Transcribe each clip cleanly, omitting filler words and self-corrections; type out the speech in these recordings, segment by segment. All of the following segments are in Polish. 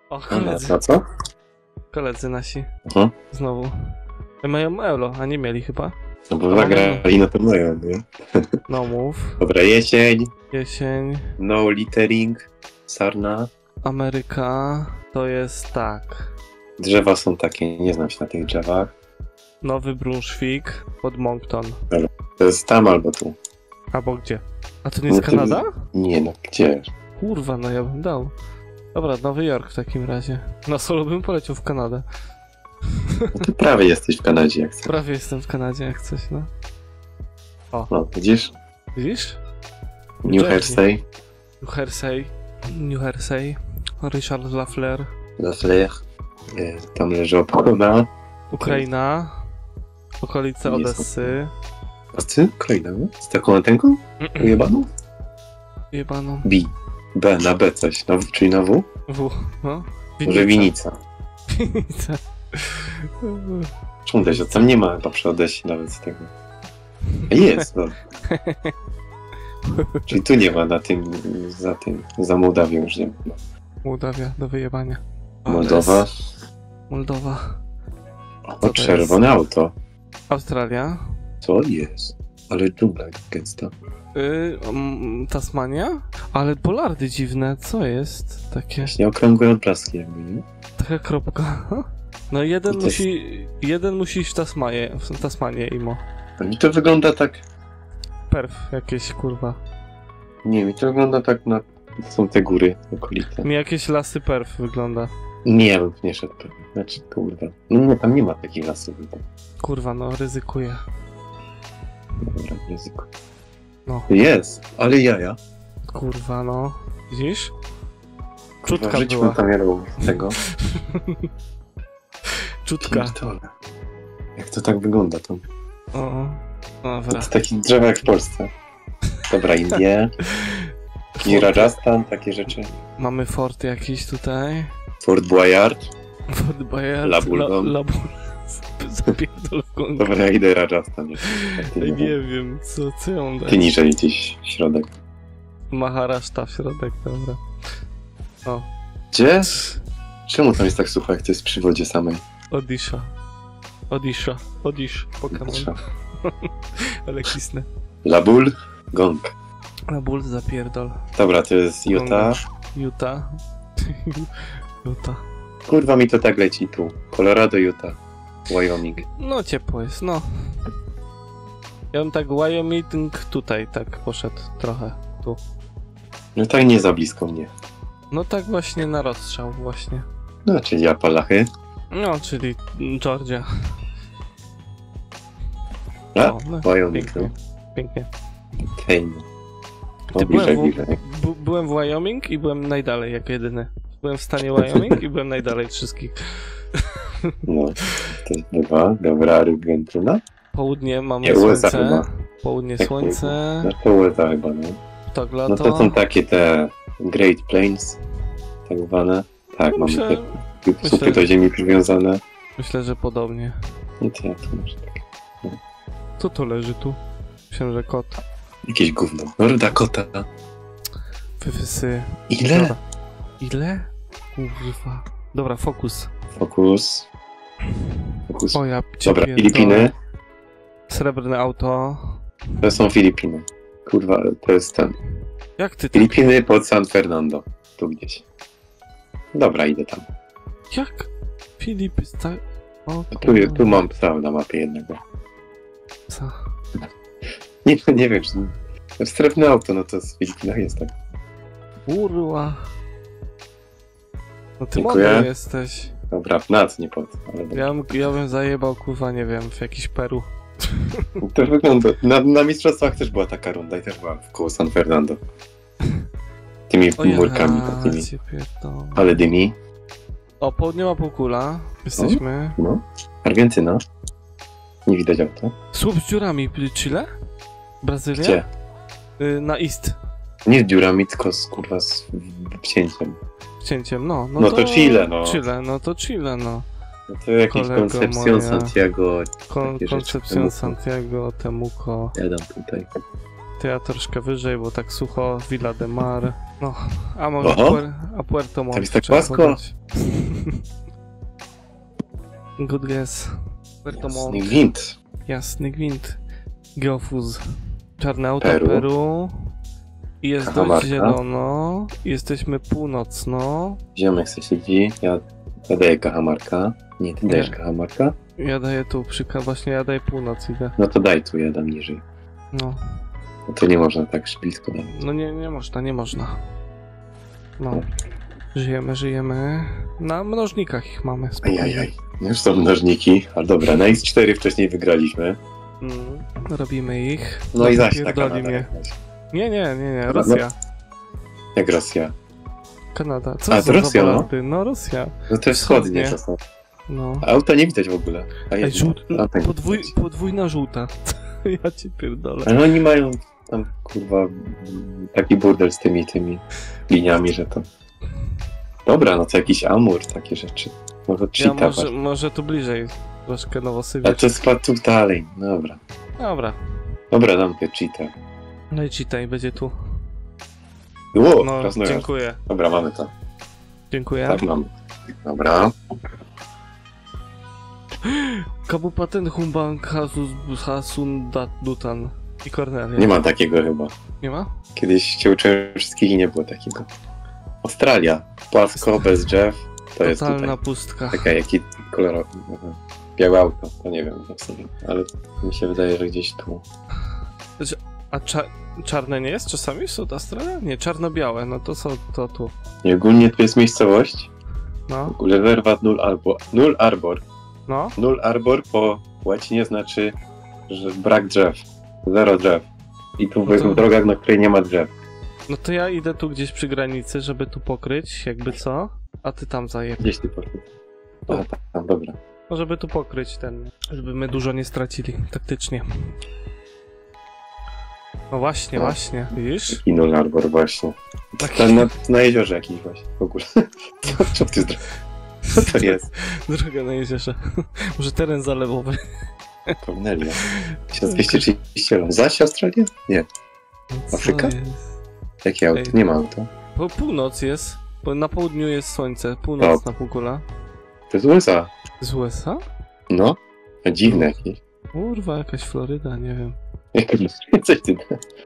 O, Na co? koledzy nasi. Aha. Znowu. Mają euro, a nie mieli chyba. No bo zagrali na to mają, nie? No mów. Dobra, jesień, Jesień. no littering, sarna. Ameryka to jest tak. Drzewa są takie, nie znam się na tych drzewach. Nowy Brunswick pod Moncton. To jest tam albo tu. Albo gdzie? A to nie jest No to- Kanada? Nie no, gdzie? Kurwa, no ja bym dał. Dobra, Nowy Jork w takim razie. Na solo bym poleciał w Kanadę. No to prawie jesteś w Kanadzie, jak chcesz. Prawie jestem w Kanadzie, jak coś, no. No, widzisz? Widzisz? New Jersey. Jersey, New Jersey. Richard Lafleur. Lafleur. Tam leży opona. Ukraina. Okolice Nie są. Odessy. A ty? Ukraina, no? Z taką antenką? Ujebaną? Jebaną. B, na B coś. Na W, czyli na W? W. No. Może Winica. Winica. Czemu też? Tam nie ma chyba przy Odessie nawet z tego. A jest, no. Czyli tu nie ma na tym, za Mołdawią już nie ma. Mołdawia do wyjebania. Moldowa. Moldowa. O, czerwone auto. Australia. Co jest? Ale dżungla gęsta. Tasmania? Ale polardy dziwne, co jest? Takie. Właśnie okrągłe odblaski jakby, nie? Taka kropka. No jeden musi iść w Tasmanię imo. A mi to wygląda tak... Perf jakieś, kurwa. Nie, mi to wygląda tak na... Są te góry okolice. Mi jakieś lasy perf wygląda. Nie, ja bym nie szedł pewnie. Znaczy, kurwa. No nie, tam nie ma takich lasów. Kurwa, no ryzykuję. Dobra, ryzyko. No. Jest, ale jaja. Kurwa, no. Widzisz? Kurwa, Czutka w życiu była. bym tam nie robił tego. Czutka. Pierdolę. Jak to tak wygląda to? O, To dobra. jest taki drzewo jak w Polsce. Dobra, Indie. I Rajasthan, takie rzeczy. Mamy fort jakiś tutaj. Fort Boyard. Fort Bayard. Labulgon. Zapierdol w Kongo. Dobra, ja idę Rajasthan. Ej, nie wiem, co ja mam dać. Ty niżej gdzieś w środek. Maharashtra w środek, dobra. O. Gdzie? Czemu tam jest tak sucho, jak to jest przy wodzie samej? Odisha. Odish. Pokémon. Ale kisnę. Labul, Gong. Na ból zapierdol. Dobra, to jest Utah. Utah. Kurwa mi to tak leci tu. Colorado, Utah. Wyoming. No ciepło jest, no. Ja bym tak Wyoming tutaj tak poszedł trochę. Tu. No tak nie za blisko mnie. No tak właśnie na rozstrzał właśnie. No, czyli Apalachy. No, czyli Georgia. A? O, no, Wyoming, pięknie. no. Pięknie. Okej, no. Ty, bliżej, bliżej. byłem w Wyoming i byłem najdalej jako jedyny. Byłem w stanie Wyoming i byłem najdalej od wszystkich. No, to jest dwa. Dobra, Argentyna. Południe mamy Nie, USA słońce. chyba. Południe Jak słońce. No to USA chyba, no. Tak No lato. to są takie te Great Plains, tak zwane. Tak, No mamy myślę- te słupy do ziemi przywiązane. Myślę, że podobnie. No to jak to może tak. Co to leży tu? Myślałem, że kot. Jakieś gówno. North Dakota. Wywysy. Ile? Dobra. Ile? Kurwa. Dobra, fokus. Fokus. O ja cię Dobra, pierdolę. Filipiny. Srebrne auto. To są Filipiny. Kurwa, to jest ten. Jak ty tak? Filipiny pod San Fernando. Tu gdzieś. Dobra, idę tam. Jak? Filip tak... O Tu mam psa na mapie jednego. Co? Nie wiem, czy... Strefne auto, no to z Filipinach jest tak. Kurwa. No ty Dziękuję. mądry jesteś. Dobra, nad, nie pod. Ale dobra. Ja bym zajebał, kurwa, nie wiem, w jakiś Peru. To wygląda. Na mistrzostwach też była taka runda i też była w koło San Fernando. Tymi O ja murkami takimi. cię pierdolę. Ale dymi. O, południowa półkula. Jesteśmy. No. Argentyna. Nie widać auta. Słup z dziurami. Chile? Brazylia? Gdzie? Na East. Nie z dziurami, tylko z kurwa z wcięciem. Cięciem, no. No to Chile, no. Chile, no to Chile, no. No to jakiś Kolego Concepción moja. Santiago. takie rzeczy. Concepción Temuco. Santiago, Temuco. Jadam tutaj. To ja troszkę wyżej, bo tak sucho. Villa de Mar. No, a może Oho. Puerto Montt. Tam jest tak trzeba płasko. podać. Good guess. Puerto Montt. Jasny gwint. Jasny gwint. Geofuz. Czarne auto Peru. Peru. I jest Cajamarca. dość zielono. Jesteśmy północno. Ziomek se siedzi, ja daję Cajamarca. Nie, ty dajesz Nie. Cajamarca? Ja daję tu właśnie ja daję północ idę. No to daj tu, ja dam niżej. No. No to nie można tak blisko dać. No nie można, nie można. No. Żyjemy. Na mnożnikach ich mamy. spokojnie. Ajajaj, już są mnożniki. Ale dobra, na X4 wcześniej wygraliśmy. Robimy ich. No i zaś taka Zapierdoli Kanada. mnie. Nie. No, Rosja. Jak Rosja? Kanada. Co A, za to Rosja, no. zabalady? No Rosja. No to wschodnie Wschodnie. to są. No. Auta nie widać w ogóle. A Ej, jedno. Auta nie widać. podwójna żółta. Ja cię pierdolę. Ale oni mają tam, kurwa, taki burdel z tymi liniami, że to... Dobra, no to jakiś Amur, takie rzeczy. Może Ja cheata. może tu bliżej. Troszkę Ale Nowosybirsk. to jest chyba tu dalej. Dobra. Dobra. Dobra, dam te cheata. No i czytaj, będzie tu. Ło, No, raz na raz. dziękuję. Dobra, mamy to. Dziękuję. Tak mamy. Dobra. Kabupaten Humbank Hasun Dutan i Cornelia. Nie ma takiego chyba. Nie ma? Kiedyś się uczyłem wszystkich i nie było takiego. Australia. Płasko, bez drzew. To jest Totalna tutaj. pustka. Taka, jaki kolorowy. Aha. Białe auto. To nie wiem jak sobie. Ale mi się wydaje, że gdzieś tu. A czarne nie jest czasami wśród Australia? Nie, czarno-białe, no to są to tu. I ogólnie tu jest miejscowość. No, Levervad Null Arbor. Null Arbor. no. Null Arbor po łacinie znaczy, że brak drzew. Zero drzew. I tu No to- w drogach, na której nie ma drzew. No to ja idę tu gdzieś przy granicy, żeby tu pokryć, jakby co? A ty tam zajeb. Gdzieś ty poszedł. A, tam, dobra. No żeby tu pokryć ten, żeby my dużo nie stracili taktycznie. No właśnie, No. właśnie, widzisz? I Null Arbor właśnie. Tak. Tam na jeziorze jakiś właśnie w ogóle. Co ty Co to jest? Droga na jeziorze. Może teren zalewowy. Cornelia. 1237. Zaś Australia? Nie. Co Afryka? jest? Jakie auto? Ej. Nie ma auta. Północ jest, bo na południu jest słońce, północna półkula. To jest USA. Z USA? No. A dziwne jakieś. Kurwa, jakaś Floryda, nie wiem. Coś ty.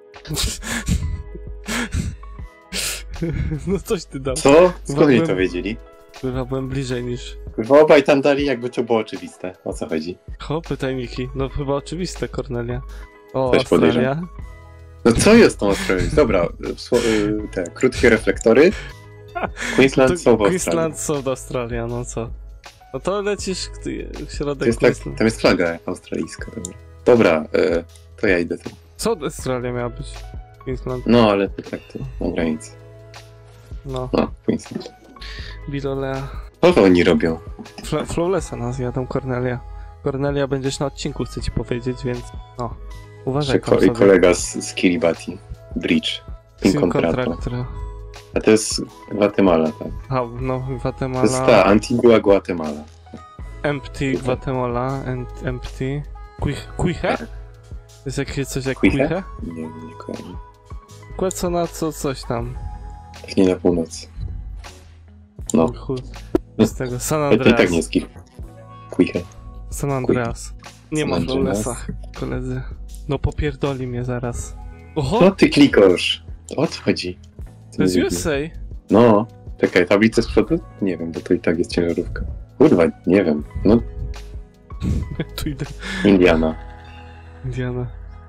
No coś ty dał. Co? Skąd oni Byłem- to wiedzieli? Kurwa, byłem bliżej niż... Kurwa, obaj tam dali, jakby to było oczywiste. O co chodzi? Ho, pytajniki. No chyba oczywiste, Cornelia. O, Też Australia. podejrzewam. No co jest tą Australią? Dobra, te krótkie reflektory. Queensland są w Australii. Queensland, South Australia, no co? No to lecisz w To środek jest tak, Queensland. tam jest flaga australijska. Dobra, to ja idę tam. South Australia miała być. Queensland, No, ale to tak, to na granicy. no. No, Queensland. Bilolea. Co to oni robią? Flawlessa nas jadą, Cornelia. Cornelia, będziesz na odcinku, chcę ci powiedzieć, więc no. Uważaj tam I sobie. kolega z Kiribati. Bridge. Sim Contrato. Contractor. A to jest Guatemala, tak? A, no, To jest Guatemala. ta Antigua Guatemala. Empty Guatemala, empty. Quiche? To jest jakieś coś jak Quiche? Quiche? Nie kojarzę. Co na co, coś tam. Nie na północ. No. Chuj. Z tego, San Ale to i Andreas. tak nie jest Quiche. San Andreas. Nie ma San Andreas. Flawlessa, koledzy. No popierdoli mnie zaraz. Oho, Co ty klikasz? O co chodzi? to jest USA. No. Czekaj, tablicę z przodu? Nie wiem, bo to i tak jest ciężarówka. Kurwa, nie wiem. No, Tu idę. Indiana. Indiana.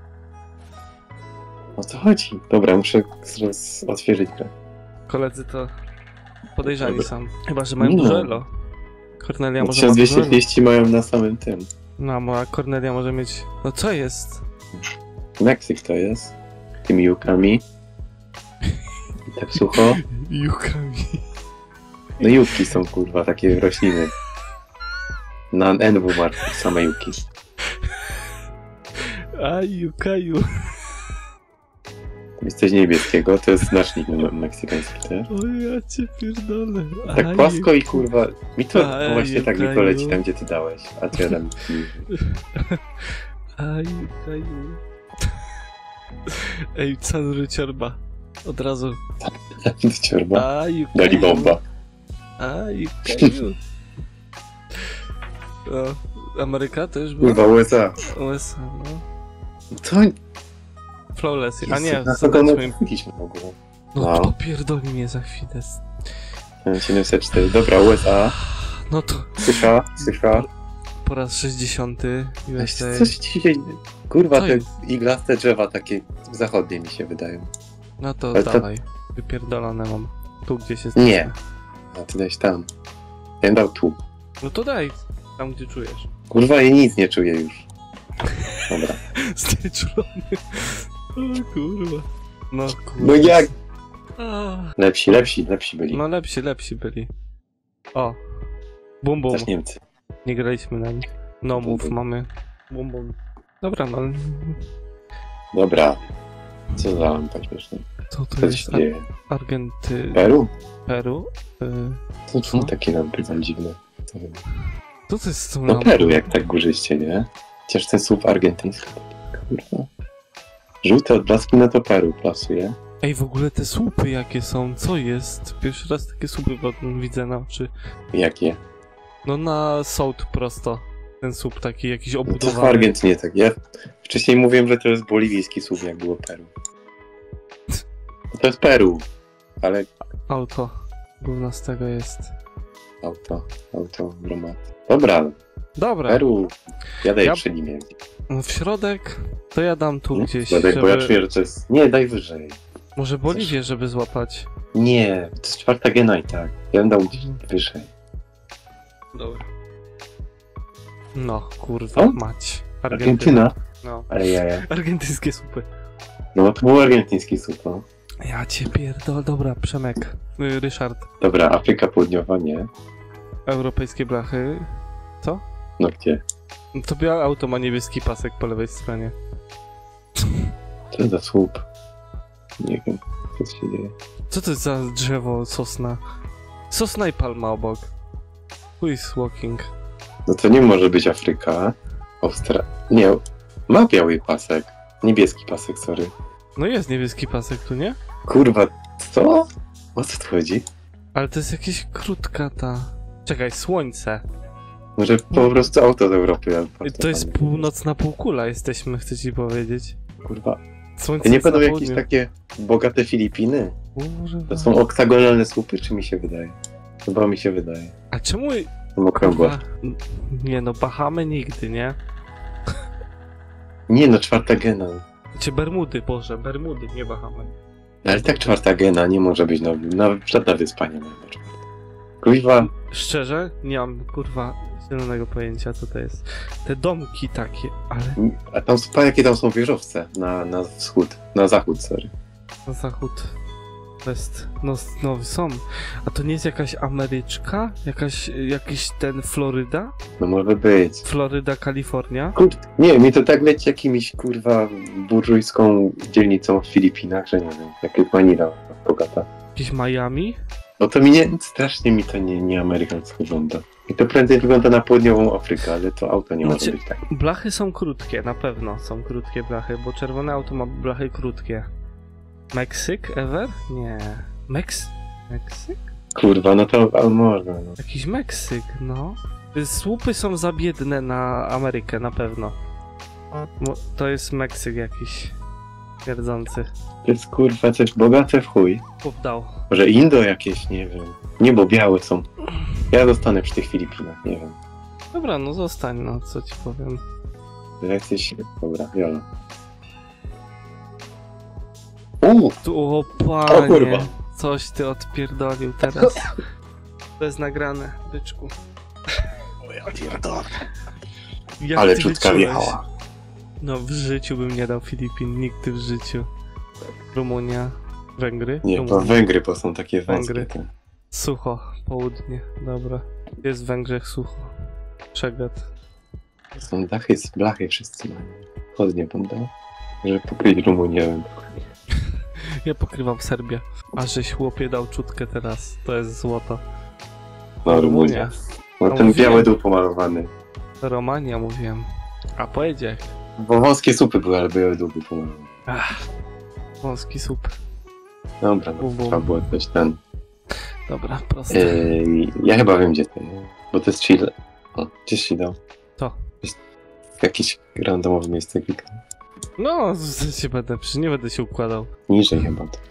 O co chodzi? Dobra, muszę zaraz odświeżyć grę. Koledzy to podejrzani Dobra. są. Chyba, że mają Nie dużo no. elo. Cornelia może ma dużo elo. 1230 mają na samym tym. No, a Cornelia może mieć... No co jest? Meksyk to jest. Tymi jukami. I tak sucho. Jukami. No juki są kurwa, takie rośliny. Na NW marku same juki. A, Jukaju. Jest coś niebieskiego, to jest znacznik meksykański też. O ja cię pierdolę. Tak płasko i kurwa. Mi to A, no właśnie tak mi Jukaju. poleci tam, gdzie ty dałeś. A to ja dam. A, Jukaju. Ej, Cezary Ciorba. Od razu. Ciorba. A, you Dali can. bomba. A, you can. No, Ameryka też była? Kurwa, USA. USA, no. To... Flawless. A nie, na kogo zobaczmy. mówiliśmy w ogóle? No No. to pierdoli mnie za chwilę. 704. Dobra, USA. No to Słysza. po raz 60. USA. Coś ci się... Kurwa, Co te jest? iglaste drzewa takie zachodnie mi się wydają. No to Ale to- dawaj. Wypierdolone mam. Tu gdzieś jest. Nie. A ty dałeś tam. Ja bym dał tu. No to daj. Tam gdzie czujesz. Kurwa, ja nic nie czuję już. Dobra. Styczulony. O kurwa. No kurwa. No jak? A. Lepsi byli. No lepsi byli. O. Bum bum. Też Niemcy. Nie graliśmy na nich. No Bum, mów, bum. mamy. Bum bum. Dobra, no. Dobra. Co za lampa śmieszna. Co to Co jest? się dzieje? Peru? Peru? Co? Czemu takie lampy są dziwne? Co wiem. Co to jest z tą No lampą? Peru, jak tak górzyście, nie? Chociaż ten słup argentyński. Kurwa. Żółte odblaski na to Peru plasuje. Ej, w ogóle te słupy jakie są? Co jest? Pierwszy raz takie słupy widzę na oczy. Jakie? No na sołd prosto. Ten słup taki jakiś No to w obudowany. Argentynie tak. Ja wcześniej mówiłem, że to jest boliwijski słup, jak było Peru. No to jest Peru. Ale Auto. Gówno z tego jest. auto bromat. Dobra, Dobra. Peru. Ja daję Ja- przy nim. W środek to ja dam tu gdzieś, Bo ja żeby... czuję, że to jest... Nie, daj wyżej. Może Boliwię, żeby złapać. Nie, to jest czwarta gena i tak. Ja bym dał gdzieś wyżej. Dobra. No, kurwa, O? mać. Argentyna? No. Ale ja. Argentyńskie słupy. No to był argentyński słup, no. Ja cię pierdol... Dobra, Przemek. Ryszard. Dobra, Afryka Południowa, nie? Europejskie blachy. Co? No gdzie? No to białe auto ma niebieski pasek po lewej stronie. Co za słup? Nie wiem, co się dzieje. Co to jest za drzewo, sosna? Sosna i palma obok. Who is walking? No to nie może być Afryka. Nie, ma biały pasek. Niebieski pasek, sorry. No jest niebieski pasek tu, nie? Kurwa, co? O co tu chodzi? Ale to jest jakieś krótka ta... Czekaj, słońce. Może po prostu auto z Europy. albo To jest tam. północna półkula jesteśmy, chcę ci powiedzieć. Kurwa. Słońce To nie jest na będą jakieś południu. takie bogate Filipiny? Kurwa. To są oktagonalne słupy, czy mi się wydaje? Chyba mi się wydaje. A czemu... Są okrągłe. Kurwa, nie no, Bahamy nigdy, nie? Nie no, czwarta gena. Czy Bermudy, Boże, Bermudy, nie Bahamy. Ale tak czwarta gena nie może być, no, żadna wyspa nie ma. Kurwa, Szczerze, nie mam, kurwa, zielonego pojęcia, co to jest. Te domki takie, ale a tam są, jakie tam są wieżowce na wschód, na zachód, sorry. na zachód, west, no są. A to nie jest jakaś Ameryczka? Jakiś ten Floryda? No może być. Floryda, Kalifornia? Kurde, nie, mi to tak leci jakimiś, kurwa, burżujską dzielnicą w Filipinach, że nie wiem, jak Manila bogata. Jakiś Miami? No to strasznie mi to nie amerykańsko wygląda. I to prędzej wygląda na południową Afrykę, ale to auto nie może Znaczy- być tak. Blachy są krótkie, na pewno są krótkie blachy, bo czerwone auto ma blachy krótkie. Meksyk ever? Nie. Meksyk? Kurwa, no to ale można, no. Jakiś Meksyk, no. Słupy są za biedne na Amerykę, na pewno. Bo to jest Meksyk jakiś twierdzący. To jest kurwa coś bogate w chuj. Poddał. Może Indo jakieś, nie wiem. Niebo białe są. Ja zostanę przy tych Filipinach, nie wiem. Dobra, no zostań, no co ci powiem. Że jesteś... Dobra, Jola. Tu, o panie, kurwa. coś ty odpierdolił teraz. To jest nagrane, byczku. O ja pierdolę. Jak Ale ty czutka wyczułeś? wjechała. No w życiu bym nie dał Filipin, nigdy w życiu. Rumunia, Węgry? Nie, to Rumunia. Węgry, bo są takie węskie. Węgry. te. Sucho, południe, dobra. Jest w Węgrzech sucho. Przegad. Są dachy z blachy wszyscy mają. Chodnie będą. Żeby pokryć Rumunię. Ja pokrywam Serbię. A żeś chłopie dał czutkę teraz, to jest złoto. No, Rumunia. No No ten mówiłem. biały dół pomalowany. Romania mówiłem. A pojedzie. Bo wąskie supy były, ale biały dół był pomalowany. Wąski słup. Dobra, no, Bum, bum. trzeba było coś ten... Dobra, proste. Ja chyba wiem, gdzie to jest. Bo to jest Chile. O, gdzieś się dał. To. W jakieś randomowe miejsce klikam. No, się będę, nie będę się układał. Niżej chyba to.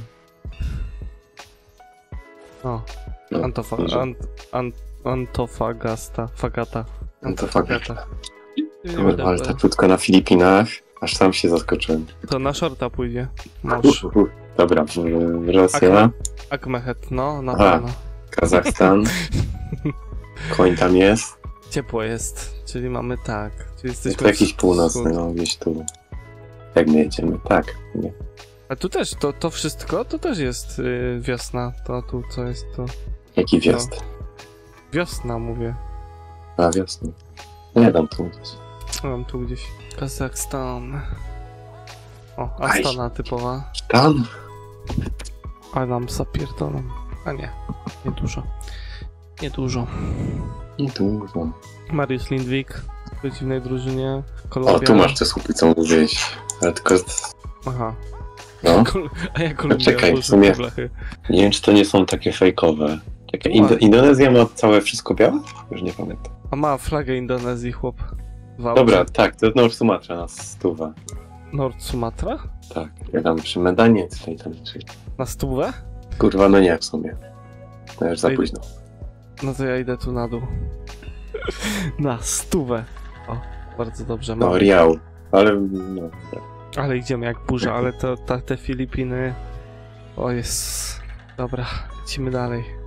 O, No, niżej. Antofagasta. Fagata. Antofagata. Nie Kurwa, będę- ale tak krótko na Filipinach, aż sam się zaskoczyłem. To na shorta pójdzie. Mąż. Dobra, Rosja, Akmehet, no, na Aha. pewno. Kazachstan, koń tam jest. Ciepło jest, czyli mamy tak. Czyli To jesteśmy jakiś w- północny, no gdzieś tu. Jak my jedziemy, tak. Nie. A tu też, to wszystko, to też jest wiosna. To tu co jest to? Jaki wjazd? Wiosna mówię. A, wiosna. Nie dam tu gdzieś. Mam tu gdzieś. Kazachstan. O, Astana typowa. Tam? A nam zapierdolą. A nie, nie dużo. Nie dużo. I dużo. Mariusz Lindwik w przeciwnej drużynie. O, Kolumbia. tu masz te słupy, co mówiłeś. Ale tylko, Aha. no. A ja Kolumbia, czekaj, w Boże, sumie- blachy. Nie wiem, czy to nie są takie fejkowe. Takie No. Indonezja ma całe wszystko białe? Już nie pamiętam. A ma flagę Indonezji, chłop. W Dobra, aucie. tak, to Nord Sumatra na stówę. Nord Sumatra? Tak, ja tam przy Medanie, tutaj tam czyli. Na stówę? Kurwa, no nie w sumie. No już za Ej. późno. No to ja idę tu na dół. Na stówę. O, bardzo dobrze. No, Mam. Riau. Ale, no, tak. Ale idziemy jak burza, ale te Filipiny... O jest... Dobra, lecimy dalej.